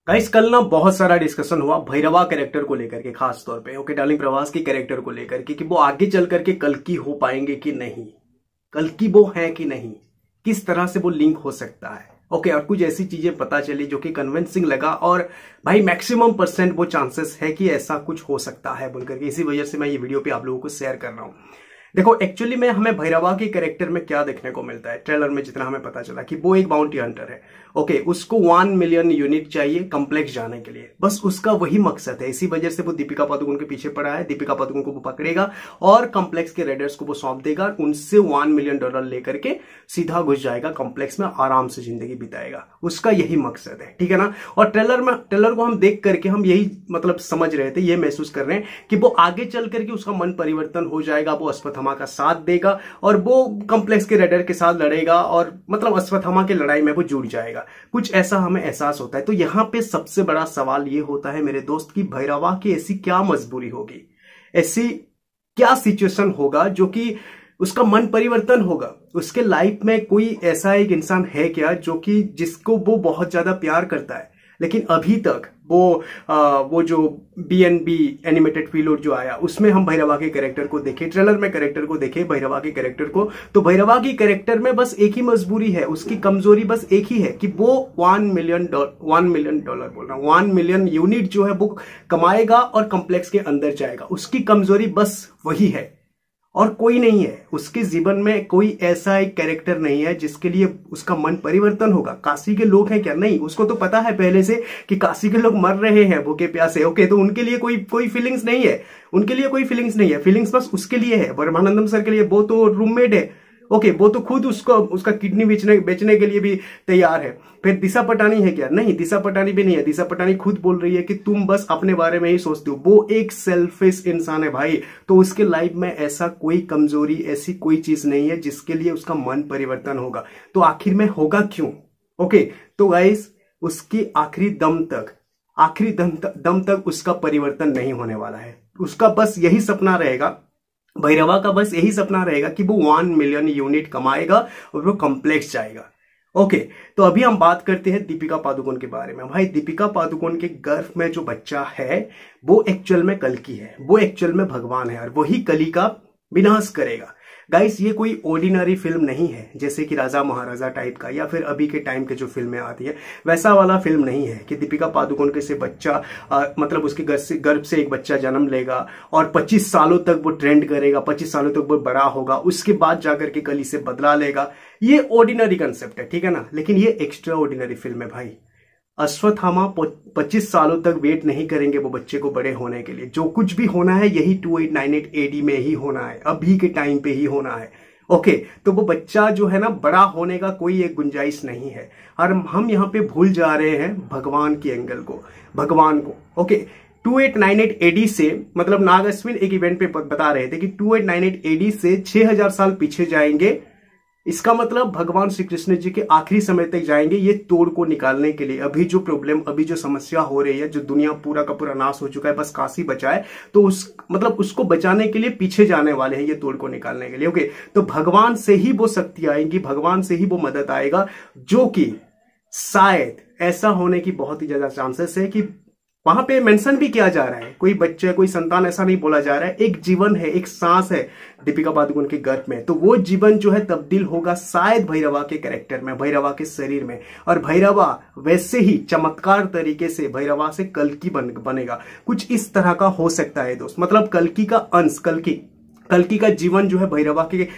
Guys कल ना बहुत सारा डिस्कशन हुआ भैरवा कैरेक्टर को लेकर के, खास तौर पे ओके डार्लिंग प्रभास की कैरेक्टर को लेकर के कि वो आगे चल करके कल्कि हो पाएंगे कि नहीं, कल्कि वो है कि नहीं, किस तरह से वो लिंक हो सकता है। ओके और कुछ ऐसी चीजें पता चली जो कि कन्विंसिंग लगा और भाई मैक्सिमम % वो चांसेस है कि ऐसा कुछ हो सकता है बोलकर के, इसी वजह से मैं ये वीडियो पे आप लोगों को शेयर कर रहा हूं। देखो एक्चुअली में हमें भैरवा के कैरेक्टर में क्या देखने को मिलता है, ट्रेलर में जितना हमें पता चला कि वो एक बाउंटी हंटर है। ओके उसको 1 मिलियन यूनिट चाहिए कॉम्प्लेक्स जाने के लिए, बस उसका वही मकसद है। इसी वजह से वो दीपिका पादुकोण के पीछे पड़ा है। दीपिका पादुकोण को वो पकड़ेगा और कॉम्प्लेक्स के रेडर्स को वो सौंप देगा, उनसे $1 मिलियन लेकर के सीधा घुस जाएगा कॉम्प्लेक्स में, आराम से जिंदगी बिताएगा। उसका यही मकसद है, ठीक है ना। और ट्रेलर को हम देख करके हम यही मतलब समझ रहे थे, ये महसूस कर रहे हैं कि वो आगे चल करके उसका मन परिवर्तन हो जाएगा, वो अश्वत्थामा का साथ देगा और वो कॉम्प्लेक्स के रेडर के साथ लड़ेगा और मतलब अश्वत्थामा की लड़ाई में वो जुड़ जाएगा। कुछ ऐसा हमें एहसास होता है। तो यहां पे सबसे बड़ा सवाल ये होता है मेरे दोस्त की भैरवा की ऐसी क्या मजबूरी होगी, ऐसी क्या सिचुएशन होगा जो कि उसका मन परिवर्तन होगा। उसके लाइफ में कोई ऐसा एक इंसान है क्या जो कि जिसको वो बहुत ज्यादा प्यार करता है, लेकिन अभी तक वो जो BNB एनिमेटेड फीलोड जो आया उसमें हम भैरवा के कैरेक्टर को देखे, ट्रेलर में कैरेक्टर को देखे भैरवा के कैरेक्टर को, तो भैरवा की कैरेक्टर में बस एक ही मजबूरी है, उसकी कमजोरी बस एक ही है कि वो $1 मिलियन बोल रहा हूं, 1 मिलियन यूनिट जो है वो कमाएगा और कॉम्प्लेक्स के अंदर जाएगा। उसकी कमजोरी बस वही है और कोई नहीं है। उसके जीवन में कोई ऐसा एक कैरेक्टर नहीं है जिसके लिए उसका मन परिवर्तन होगा। काशी के लोग हैं क्या? नहीं, उसको तो पता है पहले से कि काशी के लोग मर रहे हैं भूखे प्यासे। ओके तो उनके लिए कोई फीलिंग्स नहीं है, उनके लिए कोई फीलिंग्स नहीं है। फीलिंग्स बस उसके लिए है, ब्रह्मानंदम सर के लिए। वो तो रूममेट है, ओके वो तो खुद उसका किडनी बेचने के लिए भी तैयार है। फिर दिशा पटानी है क्या? नहीं, दिशा पटानी भी नहीं है। दिशा पटानी खुद बोल रही है कि तुम बस अपने बारे में ही सोचते हो। वो एक सेल्फिश इंसान है भाई। तो उसके लाइफ में ऐसा कोई कमजोरी, ऐसी कोई चीज नहीं है जिसके लिए उसका मन परिवर्तन होगा। तो आखिर में होगा क्यों? ओके तो गाइस उसकी आखिरी दम तक उसका परिवर्तन नहीं होने वाला है। उसका बस यही सपना रहेगा, भैरवा का बस यही सपना रहेगा कि वो 1 मिलियन यूनिट कमाएगा और वो कॉम्प्लेक्स जाएगा। ओके तो अभी हम बात करते हैं दीपिका पादुकोण के बारे में। भाई दीपिका पादुकोण के गर्भ में जो बच्चा है वो एक्चुअल में कल्कि है, वो एक्चुअल में भगवान है और वही कली का विनाश करेगा। गाइस ये कोई ऑर्डिनरी फिल्म नहीं है जैसे कि राजा महाराजा टाइप का या फिर अभी के टाइम के जो फिल्में आती है वैसा वाला फिल्म नहीं है कि दीपिका पादुकोण के से बच्चा मतलब उसके गर्भ से एक बच्चा जन्म लेगा और 25 सालों तक वो ट्रेंड करेगा, 25 सालों तक वो बड़ा होगा, उसके बाद जाकर के कली से बदला लेगा। ये ऑर्डिनरी कंसेप्ट है, ठीक है ना। लेकिन ये एक्स्ट्रा ऑर्डिनरी फिल्म है भाई। अश्वत्थामा 25 सालों तक वेट नहीं करेंगे वो बच्चे को बड़े होने के लिए। जो कुछ भी होना है यही 2898 AD में ही होना है, अभी के टाइम पे ही होना है। ओके तो वो बच्चा जो है ना बड़ा होने का कोई एक गुंजाइश नहीं है। और हम यहाँ पे भूल जा रहे हैं भगवान की एंगल को, भगवान को। ओके 2898 AD से मतलब नाग अश्विन एक इवेंट पे बता रहे थे कि 2898 AD से 6000 साल पीछे जाएंगे। इसका मतलब भगवान श्री कृष्ण जी के आखिरी समय तक जाएंगे ये तोड़ को निकालने के लिए। अभी जो प्रॉब्लम, अभी जो समस्या हो रही है, जो दुनिया पूरा का पूरा नाश हो चुका है, बस काशी बचा है, तो उसको बचाने के लिए पीछे जाने वाले हैं ये तोड़ को निकालने के लिए। ओके तो भगवान से ही वो शक्ति आएगी, भगवान से ही वो मदद आएगा, जो कि शायद ऐसा होने की बहुत ही ज्यादा चांसेस है कि वहां पे मेंशन भी किया जा रहा है, कोई बच्चे कोई संतान ऐसा नहीं बोला जा रहा है, एक जीवन है, एक सांस है दीपिका पादुकोण के गर्भ में। तो वो जीवन जो है तब्दील होगा शायद भैरवा के कैरेक्टर में, भैरवा के शरीर में, और भैरवा वैसे ही चमत्कार तरीके से भैरवा से कल्कि बनेगा। कुछ इस तरह का हो सकता है दोस्त। मतलब कल्कि का अंश, कल्कि का जीवन जो है भैरवा के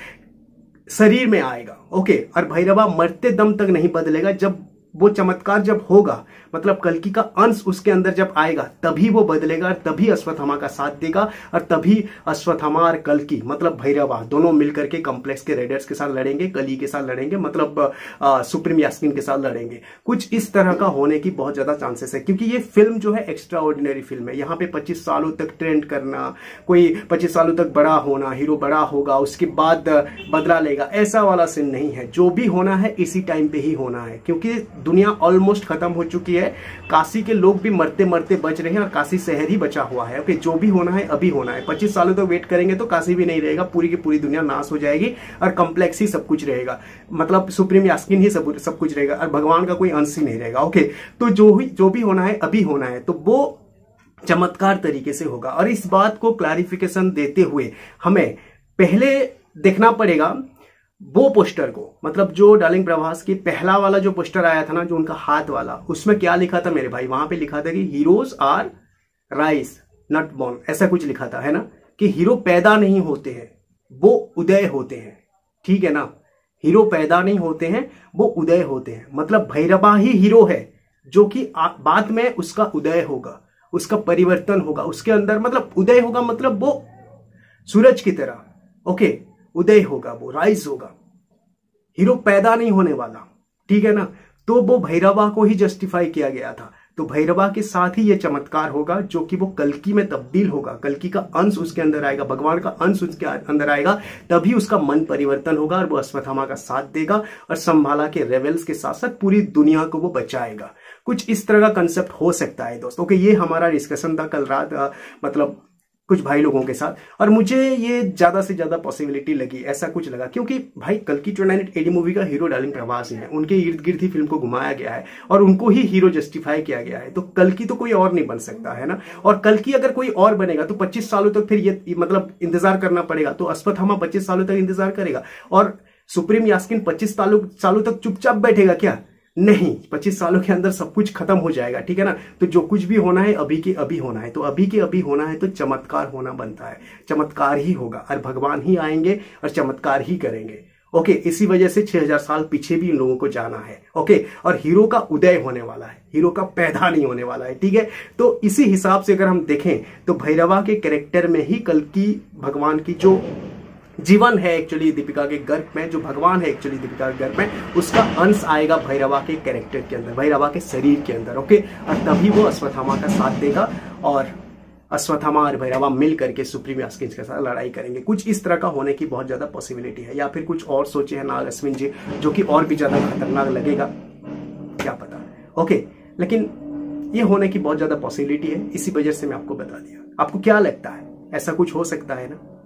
शरीर में आएगा। ओके और भैरवा मरते दम तक नहीं बदलेगा। जब वो चमत्कार जब होगा, मतलब कल्कि का अंश उसके अंदर जब आएगा तभी वो बदलेगा और तभी अश्वत्थामा का साथ देगा और तभी अश्वत्थामा और कल्कि मतलब भैरवा दोनों मिलकर के कॉम्प्लेक्स के रेडर्स के साथ लड़ेंगे, कली के साथ लड़ेंगे, मतलब सुप्रीम यास्मीन के साथ लड़ेंगे। कुछ इस तरह का होने की बहुत ज्यादा चांसेस है क्योंकि ये फिल्म जो है एक्स्ट्रा ऑर्डिनरी फिल्म है। यहाँ पे 25 सालों तक ट्रेंड करना, कोई 25 सालों तक बड़ा होना, हीरो बड़ा होगा उसके बाद बदला लेगा, ऐसा वाला सीन नहीं है। जो भी होना है इसी टाइम पे ही होना है क्योंकि दुनिया ऑलमोस्ट खत्म हो चुकी है। काशी के लोग भी मरते मरते बच रहे हैं और काशी शहर ही बचा हुआ है। ओके, जो भी होना है अभी होना है। 25 सालों तक वेट करेंगे तो काशी भी नहीं रहेगा, पूरी की पूरी दुनिया नाश हो जाएगी और कॉम्प्लेक्स ही सब कुछ रहेगा। मतलब सुप्रीम यास्किन ही सब कुछ रहेगा और भगवान का कोई अंश ही नहीं रहेगा। ओके, तो जो भी होना है अभी होना है, तो वो चमत्कार तरीके से होगा। और इस बात को क्लैरिफिकेशन देते हुए हमें पहले देखना पड़ेगा वो पोस्टर को, मतलब जो डार्लिंग प्रभास की पहला वाला जो पोस्टर आया था ना, जो उनका हाथ वाला, उसमें क्या लिखा था मेरे भाई? वहां पे लिखा था कि heroes are rise not born, ऐसा कुछ लिखा था, है ना, कि हीरो पैदा नहीं होते हैं, वो उदय होते हैं। ठीक है ना, हीरो पैदा नहीं होते हैं, वो उदय होते हैं। मतलब भैरवा ही हीरो है, जो कि बाद में उसका उदय होगा, उसका परिवर्तन होगा उसके अंदर। मतलब उदय होगा मतलब वो सूरज की तरह, ओके, उदय होगा, वो राइज होगा। हीरो पैदा नहीं होने वाला, ठीक है ना। तो वो भैरवा को ही जस्टिफाई किया गया था। तो भैरवा के साथ ही ये चमत्कार होगा, जो कि वो कल्कि में तब्दील होगा, कल्कि का अंश उसके अंदर आएगा, भगवान का अंश उसके अंदर आएगा, तभी उसका मन परिवर्तन होगा और वो अश्वत्थामा का साथ देगा और संभाला के रेबल्स के साथ साथ पूरी दुनिया को वो बचाएगा। कुछ इस तरह का कंसेप्ट हो सकता है दोस्तों। कि ये हमारा डिस्कशन था कल रात, मतलब कुछ भाई लोगों के साथ, और मुझे ये ज्यादा से ज्यादा पॉसिबिलिटी लगी, ऐसा कुछ लगा, क्योंकि भाई कल्कि 29 AD मूवी का हीरो डार्लिंग प्रभास ही है। उनके इर्द गिर्द ही फिल्म को घुमाया गया है और उनको ही हीरो जस्टिफाई किया गया है। तो कल्कि तो कोई और नहीं बन सकता, है ना। और कल्कि अगर कोई और बनेगा तो 25 सालों तक फिर ये मतलब इंतजार करना पड़ेगा। तो अश्वत्थामा 25 सालों तक इंतजार करेगा और सुप्रीम यास्किन 25 सालों तक चुपचाप बैठेगा क्या? नहीं, 25 सालों के अंदर सब कुछ खत्म हो जाएगा, ठीक है ना। तो जो कुछ भी होना है अभी के अभी होना है, तो अभी के अभी होना है, तो चमत्कार होना बनता है, चमत्कार ही होगा और भगवान ही आएंगे और चमत्कार ही करेंगे। ओके, इसी वजह से 6000 साल पीछे भी इन लोगों को जाना है। ओके, और हीरो का उदय होने वाला है, हीरो का पैदा नहीं होने वाला है, ठीक है। तो इसी हिसाब से अगर हम देखें तो भैरवा के कैरेक्टर में ही कल्कि भगवान की जो जीवन है एक्चुअली दीपिका के गर्भ में, जो भगवान है एक्चुअली दीपिका के गर्भ में, उसका अंश आएगा भैरवा के कैरेक्टर के अंदर, भैरवा के शरीर के अंदर। ओके, और तभी वो अश्वत्थामा का साथ देगा और अश्वत्थामा और भैरवा मिल करके सुप्रीम यास्किन के साथ लड़ाई करेंगे। कुछ इस तरह का होने की बहुत ज्यादा पॉसिबिलिटी है, या फिर कुछ और सोचे हैं नाग अश्विन जी, जो कि और भी ज्यादा खतरनाक लगेगा, क्या पता। ओके, लेकिन ये होने की बहुत ज्यादा पॉसिबिलिटी है, इसी वजह से मैं आपको बता दिया। आपको क्या लगता है, ऐसा कुछ हो सकता है ना?